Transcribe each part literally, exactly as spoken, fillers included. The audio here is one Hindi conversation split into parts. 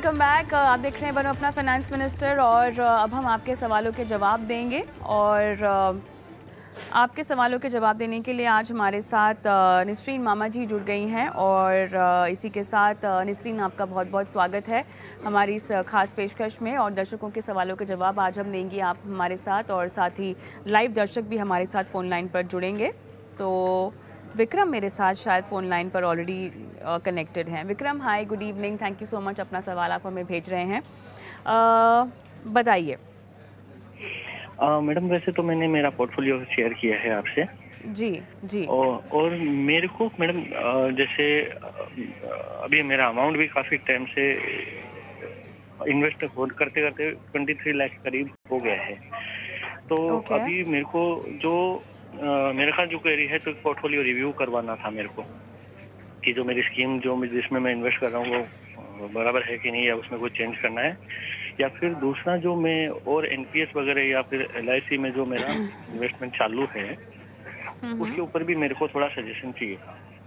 Welcome back. आप देख रहे हैं बनो अपना फाइनेंस मिनिस्टर और अब हम आपके सवालों के जवाब देंगे। और आपके सवालों के जवाब देने के लिए आज हमारे साथ निसरीन मामा जी जुड़ गई हैं और इसी के साथ निसरीन आपका बहुत बहुत स्वागत है हमारी इस खास पेशकश में। और दर्शकों के सवालों के जवाब आज हम देंगे आप हमारे साथ, और साथ ही लाइव दर्शक भी हमारे साथ फ़ोन लाइन पर जुड़ेंगे। तो विक्रम मेरे साथ शायद फ़ोन लाइन पर ऑलरेडी कनेक्टेड हैं। Vikram, hi, good evening, thank you so much, अपना सवाल आप हमें भेज रहे हैं, बताइए। मैडम, वैसे तो मैंने मेरा पोर्टफोलियो शेयर किया है आपसे। जी जी। और, और मेरे को मैडम जैसे अभी मेरा अमाउंट भी काफ़ी टाइम से इन्वेस्ट होल्ड करते करते तेईस लाख करीब हो गया है। तो okay. अभी मेरे को जो आ, मेरे ख्याल जो क्वेरी है तो पोर्टफोलियो रिव्यू करवाना था मेरे को, कि जो मेरी स्कीम जो जिसमें मैं इन्वेस्ट कर रहा हूँ वो बराबर है कि नहीं, या उसमें कुछ चेंज करना है, या फिर दूसरा जो मैं और एनपीएस वगैरह या फिर एलआईसी में जो मेरा इन्वेस्टमेंट चालू है उसके ऊपर भी मेरे को थोड़ा सजेशन चाहिए।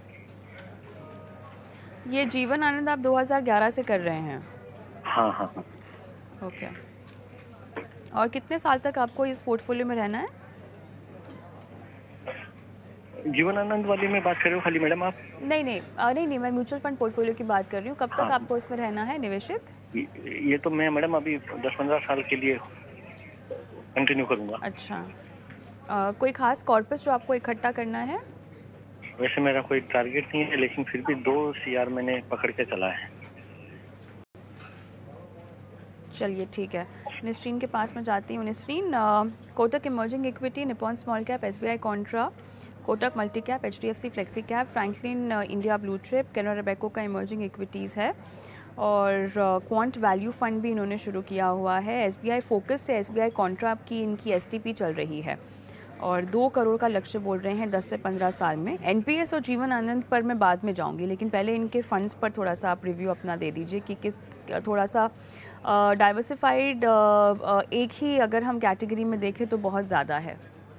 ये जीवन आनंद आप दो हज़ार ग्यारह से कर रहे हैं? हाँ हाँ हाँ। ओके। और कितने साल तक आपको इस पोर्टफोलियो में रहना है? जीवन आनंद वाली में बात कर रहे हो खाली मैडम आप? नहीं नहीं आ, नहीं नहीं मैं म्यूचुअल फंड पोर्टफोलियो की बात कर रही हूँ। कब हाँ। तक आपको इसमें रहना है निवेशित? ये तो मैं मैडम अभी दस पंद्रह साल के लिए कंटिन्यू करूँगा। अच्छा, आ, कोई खास कॉर्पस जो आपको इकट्ठा करना है? वैसे मेरा कोई टारगेट नहीं है, लेकिन फिर भी दो सीआर मैंने पकड़ के चला है। चलिए ठीक है, निसरीन के पास मैं जाती हूँ। Nisreen, Kotak emerging equity, Nippon small cap, SBI contra, Kotak multi cap, HDFC flexi cap, Franklin India blue chip, Canara bank का इमर्जिंग इक्विटीज़ है, और क्वांट वैल्यू फंड भी इन्होंने शुरू किया हुआ है। एसबीआई फोकस से एसबीआई कॉन्ट्रा की इनकी एसटीपी चल रही है और दो करोड़ का लक्ष्य बोल रहे हैं दस से पंद्रह साल में। एनपीएस और जीवन आनंद पर मैं बाद में जाऊंगी, लेकिन पहले इनके फंड्स पर थोड़ा सा आप रिव्यू अपना दे दीजिए कि, कि थोड़ा सा डाइवर्सिफाइड uh, uh, एक ही अगर हम कैटेगरी में देखें तो बहुत ज़्यादा है।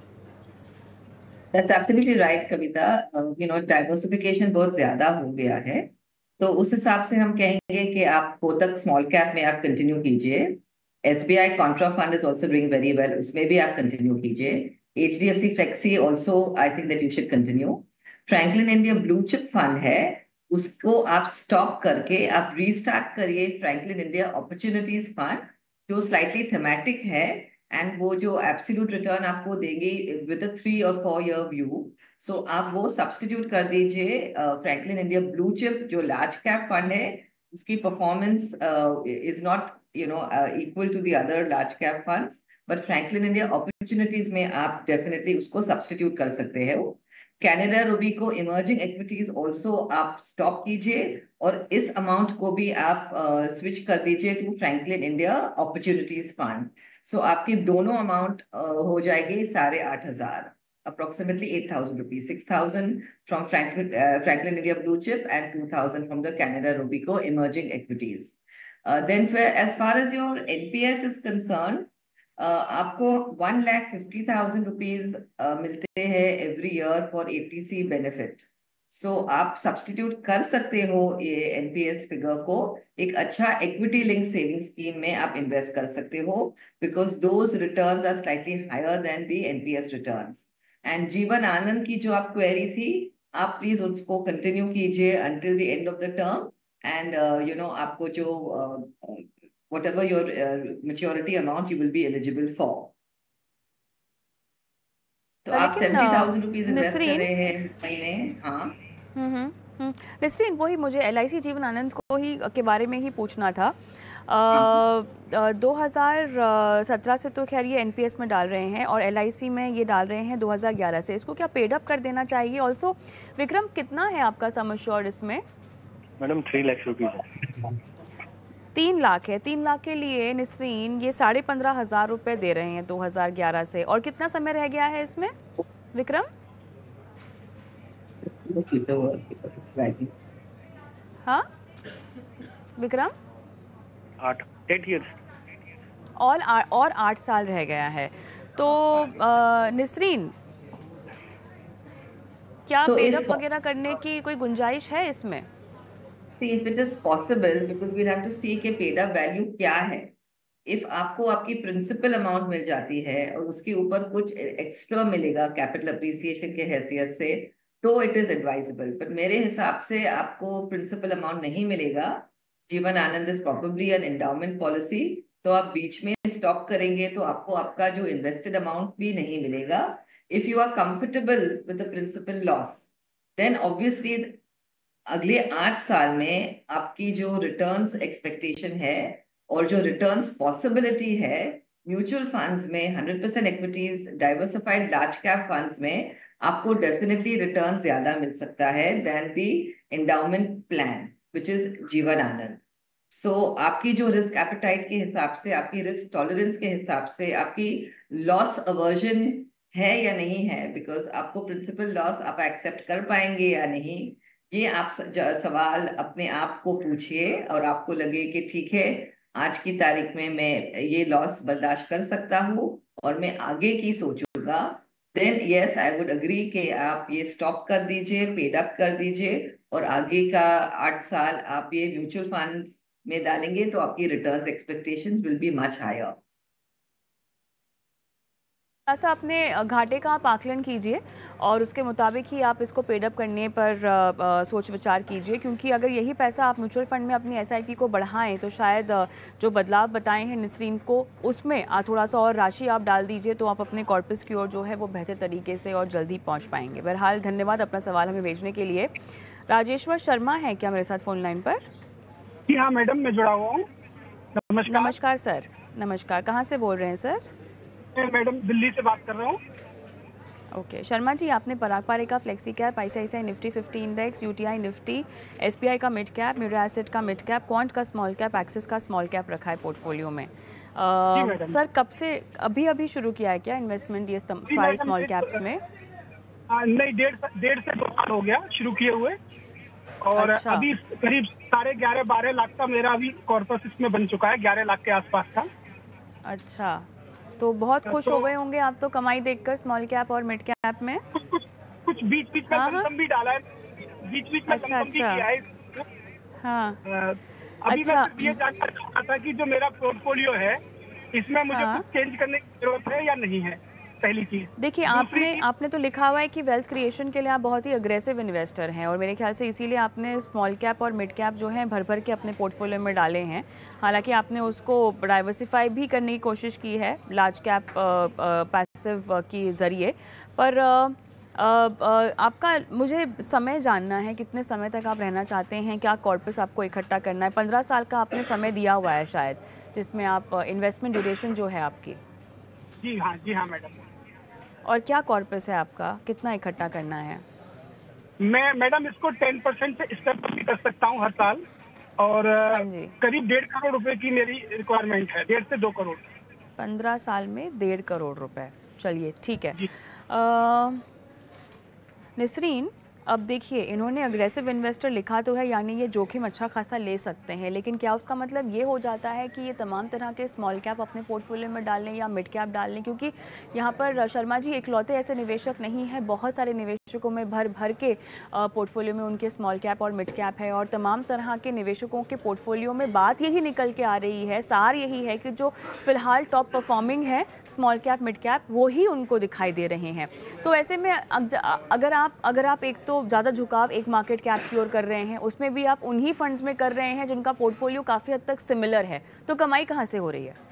That's absolutely right, Kavita. You know diversification बहुत ज़्यादा हो गया है, तो उस हिसाब से हम कहेंगे कि आप कोटक स्मॉल कैप में आप कंटिन्यू कीजिए। SBI contra fund is also doing very well, उसमें भी आप कंटिन्यू कीजिए। HDFC flexi also I think that you should continue. Franklin India blue chip fund है, उसको आप स्टॉप करके आप रीस्टार्ट करिए फ्रैंकलिन इंडिया अपॉर्चुनिटीज फंड, जो स्लाइटली थीमेटिक है एंड वो जो एब्सोल्यूट रिटर्न आपको देंगे विद अ थ्री और फोर ईयर व्यू। सो आप वो सब्स्टिट्यूट कर दीजिए फ्रैंकलिन इंडिया ब्लू चिप जो लार्ज कैप फंड है, उसकी performance is not you know equal to the other large cap funds, but Franklin India opportunities में आप डेफिनेटली उसको सब्स्टिट्यूट कर सकते हैं। Canara Robeco emerging equities also आप स्टॉप कीजिए और इस अमाउंट को भी आप स्विच uh, कर दीजिए to Franklin India opportunities fund. So आपके दोनों अमाउंट uh, हो जाएंगे साढ़े आठ हजार, approximately eight thousand rupees, six thousand from Franklin, uh, Franklin India Blue Chip and two thousand from the Canada Robeco Emerging Equities. Uh, then for, as far as your N P S is concerned, uh, आपको one lakh fifty thousand rupees uh, मिलते हैं every year for A T C benefit. So so, आप सब्सटीट्यूट कर सकते हो ये एनपीएस फिगर को एक अच्छा इक्विटी लिंक सेविंग स्कीम में आप इन्वेस्ट कर सकते हो, because those returns are slightly higher than the NPS returns. And Jeevan Anand की जो आप क्वेरी थी, आप प्लीज उसको कंटिन्यू कीजिए until the end of the term, and you know आपको जो whatever your maturity amount you will be eligible for. तो आप सेवेंटी थाउजेंड रुपीज इन्वेस्ट कर रहे हैं महीने। हाँ हम्म निसरीन, वही मुझे एलआईसी जीवन आनंद को ही के बारे में ही पूछना था। दो हज़ार सत्रह से तो खैर ये एनपीएस में डाल रहे हैं और एलआईसी में ये डाल रहे हैं दो हज़ार ग्यारह से, इसको क्या पेड अप कर देना चाहिए? ऑल्सो विक्रम, कितना है आपका सम एश्योर्ड इसमें? Madam three lakh rupees. तीन लाख है। तीन लाख के लिए निसरीन ये साढ़े पंद्रह हजार रुपये दे रहे हैं दो हज़ार ग्यारह से। और कितना समय रह गया है इसमें विक्रम? हाँ विक्रम, आठ एट इयर्स और आ, और आठ साल रह गया है। तो आ, निसरीन, क्या तो पेड अप वगैरह करने की कोई गुंजाइश है इसमें? See, if it is possible, because we'll have to see कि पेड अप वैल्यू क्या है. इफ आपको आपकी प्रिंसिपल अमाउंट मिल जाती है और उसके ऊपर कुछ एक्स्ट्रा मिलेगा कैपिटल अप्रिसिएशन के हैसियत से, तो इट इज एडवाइजेबल. पर मेरे हिसाब से आपको प्रिंसिपल अमाउंट नहीं मिलेगा. Jeevan Anand is probably an endowment policy, तो आप बीच में स्टॉप करेंगे तो आपको आपका जो इन्वेस्टेड अमाउंट भी नहीं मिलेगा. If you are comfortable with the principal loss, then obviously अगले आठ साल में आपकी जो रिटर्न्स एक्सपेक्टेशन है और जो रिटर्न्स पॉसिबिलिटी है म्यूचुअल फंड्स में, hundred percent equities, diversified large cap funds में, आपको डेफिनेटली रिटर्न ज्यादा मिल सकता है than the endowment plan which is Jeevan Anand. सो आपकी जो रिस्क एपेटाइट के हिसाब से, आपकी रिस्क टॉलरेंस के हिसाब से, आपकी लॉस अवर्जन है या नहीं है, बिकॉज आपको प्रिंसिपल लॉस आप एक्सेप्ट कर पाएंगे या नहीं, ये आप सवाल अपने आप को पूछिए. और आपको लगे कि ठीक है, आज की तारीख में मैं ये लॉस बर्दाश्त कर सकता हूँ और मैं आगे की सोचूंगा, then yes I would agree कि आप ये स्टॉप कर दीजिए, पेड अप कर दीजिए, और आगे का आठ साल आप ये म्यूचुअल फंड्स में डालेंगे तो आपकी returns expectations will be much higher. ऐसा अपने घाटे का आप आकलन कीजिए और उसके मुताबिक ही आप इसको पेड अप करने पर आ, आ, सोच विचार कीजिए, क्योंकि अगर यही पैसा आप म्यूचुअल फंड में अपनी एसआईपी को बढ़ाएं तो शायद जो बदलाव बताए हैं नसरीन को, उसमें थोड़ा सा और राशि आप डाल दीजिए तो आप अपने कॉर्पस की ओर जो है वो बेहतर तरीके से और जल्दी पहुँच पाएंगे. बहरहाल धन्यवाद अपना सवाल हमें भेजने के लिए. राजेश्वर शर्मा है क्या मेरे साथ फ़ोन लाइन पर? जी हाँ मैडम, मैं जुड़ा हुआ हूँ. नमस्कार. नमस्कार सर. नमस्कार, कहाँ से बोल रहे हैं सर? मैडम दिल्ली से बात कर रहा हूँ. ओके शर्मा जी, आपने पराग पारेख का flexi cap, ICICI Nifty fifty index, UTI Nifty, SBI का मिड कैप, मिरा एसेट का मिड कैप, क्वांट का स्मॉल कैप, एक्सिस का स्मॉल कैप रखा है पोर्टफोलियो में. आ, सर कब से, अभी अभी शुरू किया है क्या इन्वेस्टमेंट ये सारे स्मॉल कैप्स में? आ, नहीं, डेढ़ डेढ़ से दो साल हो गया शुरू किए हुए, और अच्छा. अभी करीब साढ़े ग्यारह बारह लाख का मेरा अभी कॉर्पस इसमें बन चुका है, ग्यारह लाख के आसपास का. अच्छा, तो बहुत खुश तो, हो गए होंगे आप तो कमाई देखकर स्मॉल कैप और मिड कैप में. कुछ कुछ कुछ बीच बीच में कम भी डाला है, बीच बीच में अच्छा, कम भी किया है. हाँ. अभी अच्छा. मैं ये जानना चाहता था कि जो मेरा पोर्टफोलियो है इसमें मुझे हाँ. कुछ चेंज करने की जरूरत है या नहीं है, पहली चीज. देखिए, आपने आपने तो लिखा हुआ है कि वेल्थ क्रिएशन के लिए आप बहुत ही अग्रेसिव इन्वेस्टर हैं, और मेरे ख्याल से इसीलिए आपने स्मॉल कैप और मिड कैप जो है भर भर के अपने पोर्टफोलियो में डाले हैं. हालांकि आपने उसको डाइवर्सिफाई भी करने की कोशिश की है लार्ज कैप पैसिव के ज़रिए, पर आ, आ, आ, आपका मुझे समय जानना है, कितने समय तक आप रहना चाहते हैं, क्या कॉर्पस आपको इकट्ठा करना है? पंद्रह साल का आपने समय दिया हुआ है शायद, जिसमें आप इन्वेस्टमेंट ड्यूरेशन जो है आपकी. जी हाँ, जी हाँ मैडम. और क्या कॉर्पस है आपका, कितना इकट्ठा करना है? मैं मैडम इसको टेन परसेंट से स्टेप अप भी कर सकता हूँ हर साल, और हाँ जी. करीब डेढ़ करोड़ रुपए की मेरी रिक्वायरमेंट है, डेढ़ से दो करोड़. पंद्रह साल में डेढ़ करोड़ रुपए. चलिए ठीक है. नसरीन, अब देखिए, इन्होंने अग्रेसिव इन्वेस्टर लिखा तो है, यानी ये जोखिम अच्छा खासा ले सकते हैं, लेकिन क्या उसका मतलब ये हो जाता है कि ये तमाम तरह के स्मॉल कैप अपने पोर्टफोलियो में डाल लें या मिड कैप डाल लें? क्योंकि यहाँ पर शर्मा जी इकलौते ऐसे निवेशक नहीं है, बहुत सारे निवेशकों में भर भर के पोर्टफोलियो में उनके स्मॉल कैप और मिड कैप है, और तमाम तरह के निवेशकों के पोर्टफोलियो में बात यही निकल के आ रही है, सार यही है कि जो फिलहाल टॉप परफॉर्मिंग है स्मॉल कैप मिड कैप, वो ही उनको दिखाई दे रहे हैं. तो ऐसे में अगर आप अगर आप एक तो ज़्यादा झुकाव एक मार्केट कैप की ओर कर रहे हैं, उसमें भी आप उन्हीं फंड्स में कर रहे हैं जिनका पोर्टफोलियो काफ़ी हद तक सिमिलर है, तो कमाई कहाँ से हो रही है?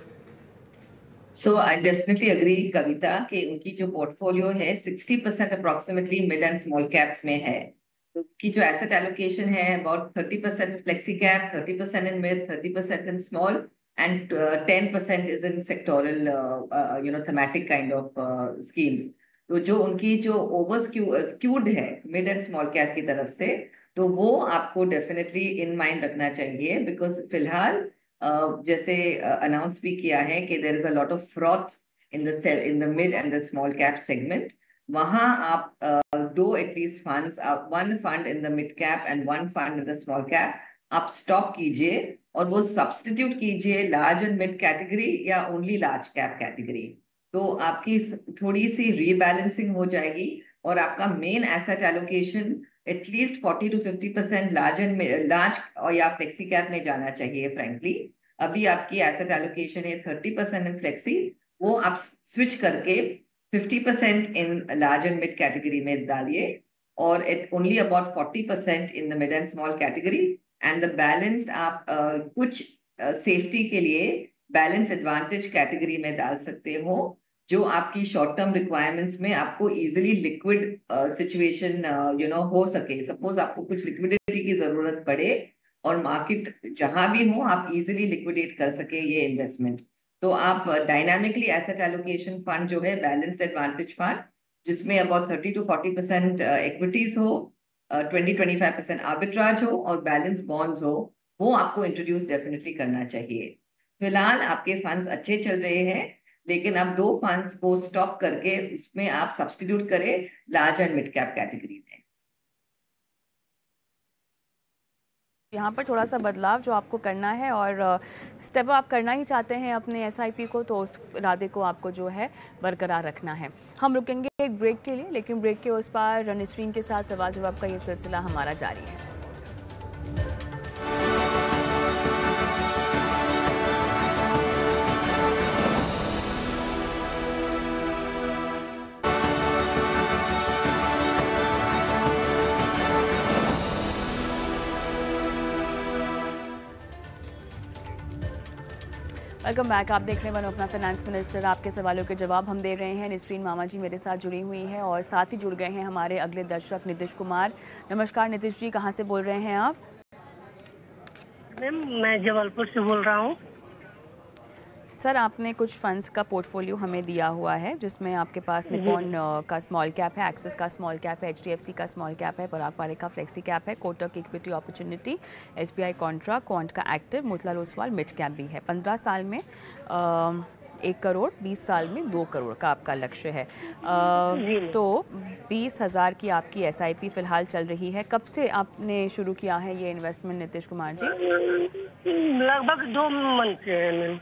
सो आई डेफिनेटली अग्री कविता कि उनकी जो पोर्टफोलियो है sixty percent approximately mid and small caps में है. तो उनकी जो एसेट एलोकेशन है about thirty percent flexi cap, thirty percent in mid, thirty percent in small, and ten percent is in sectoral you know thematic kind of schemes. तो जो उनकी जो ओवर स्क्यूड है मिड एंड स्मॉल कैप की तरफ से, तो वो आपको डेफिनेटली इन माइंड रखना चाहिए, बिकॉज फिलहाल uh, जैसे अनाउंस uh, भी किया है कि there is a lot of froth in the in the mid and the small cap segment. वहां आप uh, दो at least funds, one fund in the mid cap and one fund in the small cap आप स्टॉप कीजिए और वो सब्स्टिट्यूट कीजिए लार्ज एंड मिड कैटेगरी या ओनली लार्ज कैप कैटेगरी. तो आपकी थोड़ी सी रीबैलेंसिंग हो जाएगी और आपका main asset allocation at least forty to fifty percent large and large और या फ्लेक्सी कैप में जाना चाहिए फ्रेंकली। अभी आपकी एसेट एलोकेशन है थर्टी परसेंट इन फ्लेक्सी, वो आप स्विच करके fifty percent in large and mid category में डालिए, और it only about forty percent in the mid and small category, and the balance आप uh, कुछ सेफ्टी uh, के लिए बैलेंस एडवांटेज कैटेगरी में डाल सकते हो, जो आपकी शॉर्ट टर्म रिक्वायरमेंट्स में आपको easily liquid situation you know हो सके। सपोज आपको कुछ लिक्विडिटी की जरूरत पड़े और मार्केट जहां भी हो आप इजीली लिक्विडेट कर सके ये इन्वेस्टमेंट, तो आप डायनामिकली एसेट एलोकेशन फंड जो है बैलेंस्ड एडवांटेज फंड, जिसमें about thirty to forty percent equities हो, twenty twenty five percent arbitrage हो और बैलेंस बॉन्ड्स हो, वो आपको इंट्रोड्यूस डेफिनेटली करना चाहिए। फिलहाल आपके फंड्स अच्छे चल रहे हैं, लेकिन आप दो फंड्स को स्टॉप करके उसमें आप सब्स्टिट्यूट करें large and mid cap category में। यहाँ पर थोड़ा सा बदलाव जो आपको करना है और स्टेप आप करना ही चाहते हैं अपने एसआईपी को, तो उस इरादे को आपको जो है बरकरार रखना है। हम रुकेंगे एक ब्रेक के लिए, लेकिन ब्रेक के उस पार निस्रीन के साथ सवाल जवाब का ये सिलसिला हमारा जारी है। Welcome back. आप देख रहे हैं अपना फाइनेंस मिनिस्टर। आपके सवालों के जवाब हम दे रहे हैं। निस्रीन मामा जी मेरे साथ जुड़ी हुई हैं और साथ ही जुड़ गए हैं हमारे अगले दर्शक नीतीश कुमार। नमस्कार नीतीश जी, कहाँ से बोल रहे हैं आप? मैम मैं जबलपुर से बोल रहा हूँ। सर, आपने कुछ फंड्स का पोर्टफोलियो हमें दिया हुआ है, जिसमें आपके पास निपॉन का स्मॉल कैप है, एक्सिस का स्मॉल कैप है, एचडीएफसी का स्मॉल कैप है, पराग पारेख का फ्लेक्सी कैप है, Kotak equity opportunity, SBI contra, Quant का active, Motilal Oswal mid cap भी है। पंद्रह साल में आ, एक करोड़, बीस साल में दो करोड़ का आपका लक्ष्य है। आ, तो बीस हज़ार की आपकी एसआईपी फिलहाल चल रही है। कब से आपने शुरू किया है ये इन्वेस्टमेंट नीतीश कुमार जी? लगभग दो मंथ से है मैम।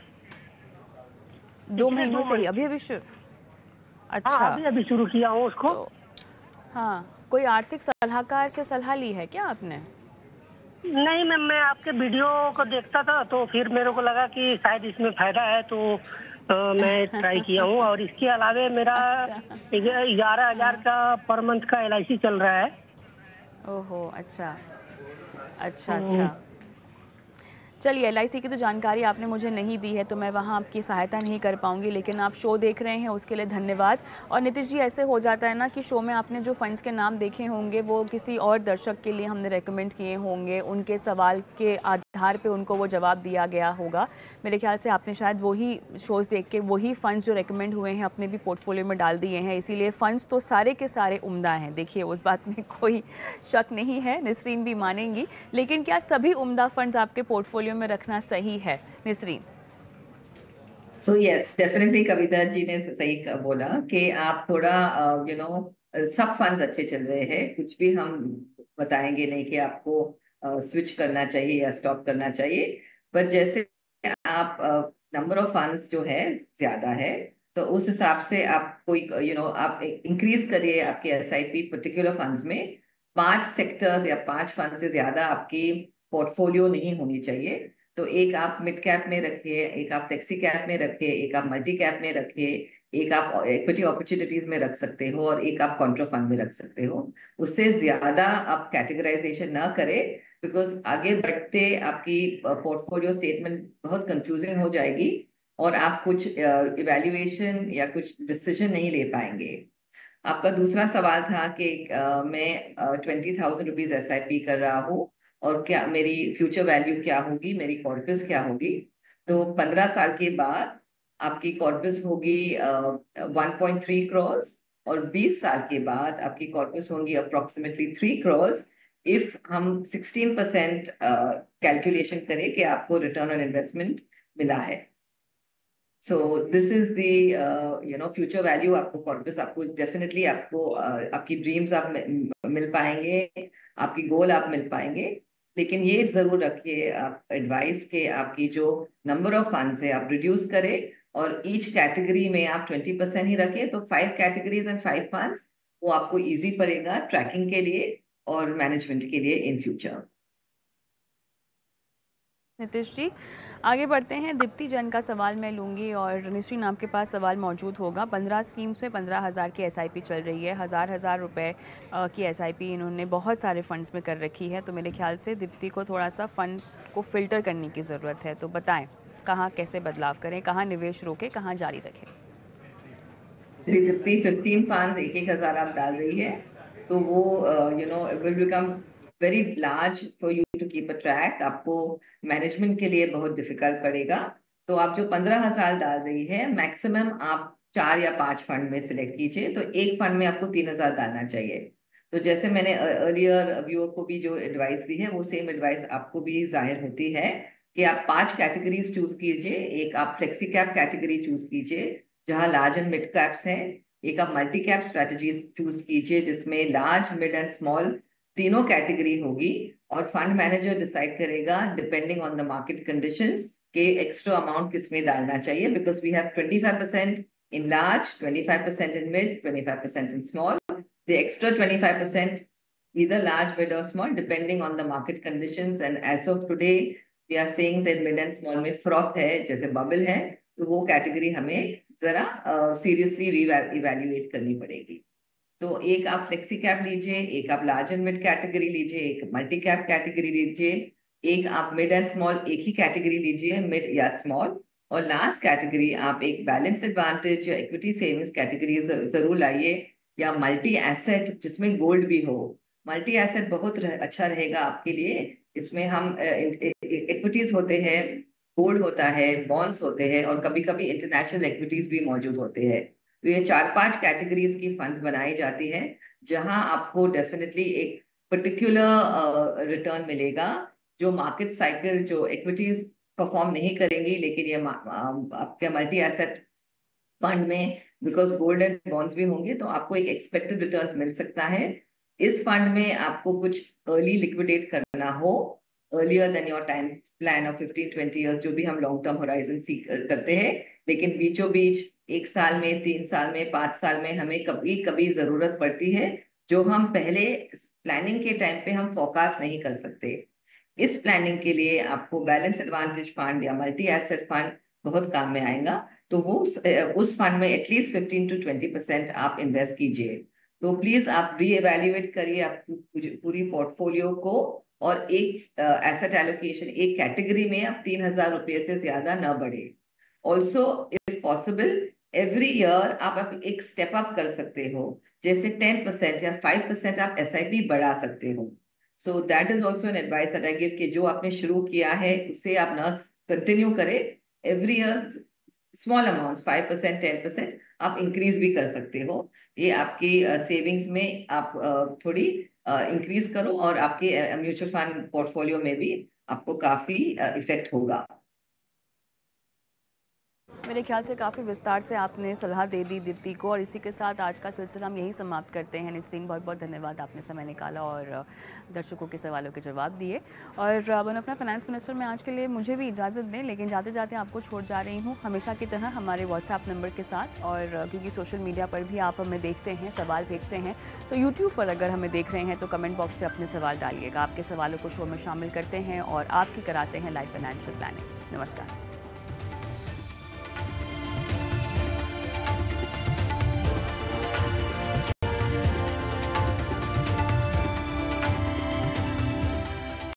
दो महीनों से ही? अभी अभी शुरू? अच्छा, हाँ, अभी अभी शुरू किया हूँ उसको। तो, हाँ, कोई आर्थिक सलाहकार से सलाह ली है क्या आपने? नहीं मैम, मैं आपके वीडियो को देखता था तो फिर मेरे को लगा कि शायद इसमें फायदा है, तो आ, मैं ट्राई किया हूँ। और इसके अलावा मेरा ग्यारह हजार का पर मंथ का एल आई सी चल रहा है। ओहो, अच्छा अच्छा अच्छा। चलिए, एल आई सी की तो जानकारी आपने मुझे नहीं दी है, तो मैं वहाँ आपकी सहायता नहीं कर पाऊँगी, लेकिन आप शो देख रहे हैं उसके लिए धन्यवाद। और नीतीश जी, ऐसे हो जाता है ना कि शो में आपने जो फंड्स के नाम देखे होंगे वो किसी और दर्शक के लिए हमने रेकमेंड किए होंगे, उनके सवाल के आधार पे उनको वो जवाब दिया गया होगा। मेरे ख्याल से आपने शायद वही शोज़ देख के वही फंड्स जो रेकमेंड हुए हैं अपने भी पोर्टफोलियो में डाल दिए हैं, इसीलिए फ़ंड्स तो सारे के सारे उम्दा हैं। देखिए, उस बात में कोई शक नहीं है, निस्रीन भी मानेंगी। लेकिन क्या सभी उम्दा फंड्स आपके पोर्टफोलियो में रखना सही है निस्रीन? So yes, definitely Kavita ji ने सही बोला कि आप थोड़ा यू नो सब फंड्स अच्छे चल रहे हैं, कुछ भी हम बताएंगे नहीं कि आपको स्विच uh, करना चाहिए या स्टॉप करना चाहिए। पर जैसे आप नंबर ऑफ फंड्स जो है ज्यादा है, तो उस हिसाब से आप कोई यू नो आप इंक्रीज करिए आपके एसआईपी पर्टिकुलर फंड्स में। पांच सेक्टर्स या पांच फंड से ज्यादा आपकी पोर्टफोलियो नहीं होनी चाहिए। तो एक आप मिड कैप में रखिए, एक आप फ्लेक्सी कैप में रखिए, एक आप मल्टी कैप में रखिए, एक आप इक्विटी अपॉर्चुनिटीज में रख सकते हो और एक आप कॉन्ट्रा फंड में रख सकते हो। उससे ज्यादा आप कैटेगराइजेशन ना करें, बिकॉज आगे बढ़ते आपकी पोर्टफोलियो स्टेटमेंट बहुत कंफ्यूजिंग हो जाएगी और आप कुछ इवैल्यूएशन या कुछ डिसीजन नहीं ले पाएंगे। आपका दूसरा सवाल था कि uh, मैं twenty thousand rupees S I P कर रहा हूँ और क्या मेरी फ्यूचर वैल्यू क्या होगी, मेरी कॉर्पस क्या होगी। तो पंद्रह साल के बाद आपकी कॉर्पस होगी वन पॉइंट थ्री करोड़ और बीस साल के बाद आपकी कॉर्पस होंगी अप्रोक्सीमेटली थ्री करोड़ इफ हम सिक्सटीन परसेंट कैलकुलेशन करें कि आपको रिटर्न ऑन इन्वेस्टमेंट मिला है। So this is the you know future value. आपको कॉर्पस आपको डेफिनेटली आपको uh, आपकी ड्रीम्स आप मिल पाएंगे, आपकी गोल आप मिल पाएंगे। लेकिन ये जरूर रखिए आप एडवाइस के आपकी जो नंबर ऑफ फंड्स है आप रिड्यूस करें और ईच कैटेगरी में आप ट्वेंटी परसेंट ही रखें। तो five categories and five funds, वो आपको इजी पड़ेगा ट्रैकिंग के लिए और मैनेजमेंट के लिए इन फ्यूचर। नितिश जी, आगे बढ़ते हैं। दीप्ति जैन का सवाल मैं लूँगी और निश्चिन आपके पास सवाल मौजूद होगा। पंद्रह स्कीम्स में पंद्रह हज़ार की एसआईपी चल रही है, हज़ार हज़ार रुपए की एसआईपी इन्होंने बहुत सारे फंड्स में कर रखी है। तो मेरे ख्याल से दीप्ति को थोड़ा सा फंड को फिल्टर करने की ज़रूरत है। तो बताएं कहाँ कैसे बदलाव करें, कहाँ निवेश रोकें, कहाँ जारी रखें? दीप्ति फिफ्टीन फंड एक एक हज़ार आप डाल रही है तो वो you know will become very large for you to keep a track. आपको मैनेजमेंट के लिए बहुत डिफिकल्ट पड़ेगा। तो आप जो पंद्रह हजार डाल रही है, मैक्सिमम आप चार या पांच फंड में सिलेक्ट कीजिए। तो एक फंड में आपको तीन हजार डालना चाहिए। तो जैसे मैंने अर्लियर व्यूअर को भी जो एडवाइस दी है, वो सेम एडवाइस आपको भी जाहिर होती है कि आप पांच कैटेगरीज चूज कीजिए। एक आप फ्लेक्सी कैप कैटेगरी चूज कीजिए जहां लार्ज एंड मिड कैप्स हैं। एक आप मल्टी कैप स्ट्रेटजीज चूज कीजिए जिसमें लार्ज, मिड एंड स्मॉल तीनों कैटेगरी होगी। और फंड मैनेजर डिसाइड करेगा depending on the market conditions के एक्स्ट्रा अमाउंट किस में डालना चाहिए। Because we have twenty five percent in large, twenty-five percent in mid, twenty-five percent in small. The extra twenty-five percent either large, mid or small depending on the market conditions. And as of today, we are saying that mid and small में froth है, जैसे bubble है, तो वो कैटेगरी हमें जरा सीरियसली रीवैल्यूएट करनी पड़ेगी। तो एक आप फ्लेक्सी कैप लीजिए, एक आप लार्ज एंड मिड कैटेगरी लीजिए, एक मल्टी कैप कैटेगरी लीजिए, एक आप मिड एंड स्मॉल एक ही कैटेगरी लीजिए, मिड या स्मॉल। और लास्ट कैटेगरी आप एक बैलेंस एडवांटेज या इक्विटी सेविंग्स कैटेगरी जरूर लाइए, या मल्टी एसेट जिसमें गोल्ड भी हो। मल्टी एसेट बहुत रह, अच्छा रहेगा आपके लिए। इसमें हम इक्विटीज होते हैं, गोल्ड होता है, बॉन्ड्स होते हैं और कभी कभी इंटरनेशनल इक्विटीज भी मौजूद होते हैं। तो ये चार पांच कैटेगरीज की फंड्स बनाई जाती है जहां आपको डेफिनेटली एक पर्टिकुलर रिटर्न मिलेगा। जो मार्केट साइकिल, जो इक्विटीज परफॉर्म नहीं करेंगी, लेकिन ये आपके मल्टी एसेट फंड में बिकॉज गोल्ड एंड बॉन्ड्स भी होंगे तो आपको एक एक्सपेक्टेड रिटर्न मिल सकता है। इस फंड में आपको कुछ अर्ली लिक्विडेट करना हो, earlier than your time plan of fifteen twenty years, जो भी हम लॉन्ग टर्म होराइजन सीख करते हैं, लेकिन बीचों बीच एक साल में, तीन साल में, पांच साल में हमें कभी कभी जरूरत पड़ती है जो हम पहले प्लानिंग के टाइम पे हम फोरकास्ट नहीं कर सकते। इस प्लानिंग के लिए आपको बैलेंस एडवांटेज फंड या मल्टी एसेट फंड बहुत काम में आएगा। तो वो उस फंड में at least fifteen to twenty percent आप इन्वेस्ट कीजिए। तो प्लीज आप रीएवैल्यूएट करिए आप पूरी पोर्टफोलियो को, और एक एसेट एलोकेशन एक कैटेगरी में आप तीन हजार रुपये से ज्यादा न बढ़े। Also if possible every year आप एक स्टेप अप कर सकते हो, जैसे टेन परसेंट या फाइव परसेंट आप एस आई पी बढ़ा सकते हो। So that is also an advice that I give कि जो आपने शुरू किया है उसे आप ना कंटिन्यू करें। Every year small amount five percent ten percent आप इंक्रीज भी कर सकते हो। ये आपकी सेविंग्स uh, में आप uh, थोड़ी इंक्रीज uh, करो और आपके म्यूचुअल फंड पोर्टफोलियो में भी आपको काफी इफेक्ट uh, होगा। मेरे ख्याल से काफ़ी विस्तार से आपने सलाह दे दी दीप्ति को, और इसी के साथ आज का सिलसिला हम यही समाप्त करते हैं। निस्रीन, बहुत बहुत धन्यवाद, आपने समय निकाला और दर्शकों के सवालों के जवाब दिए। और वन अपना फाइनेंस मिनिस्टर में आज के लिए मुझे भी इजाज़त दें, लेकिन जाते जाते आपको छोड़ जा रही हूँ हमेशा की तरह हमारे व्हाट्सएप नंबर के साथ। और क्योंकि सोशल मीडिया पर भी आप हमें देखते हैं, सवाल भेजते हैं, तो यूट्यूब पर अगर हमें देख रहे हैं तो कमेंट बॉक्स पर अपने सवाल डालिएगा। आपके सवालों को शो में शामिल करते हैं और आपकी कराते हैं लाइफ फाइनेंशियल प्लानिंग। नमस्कार।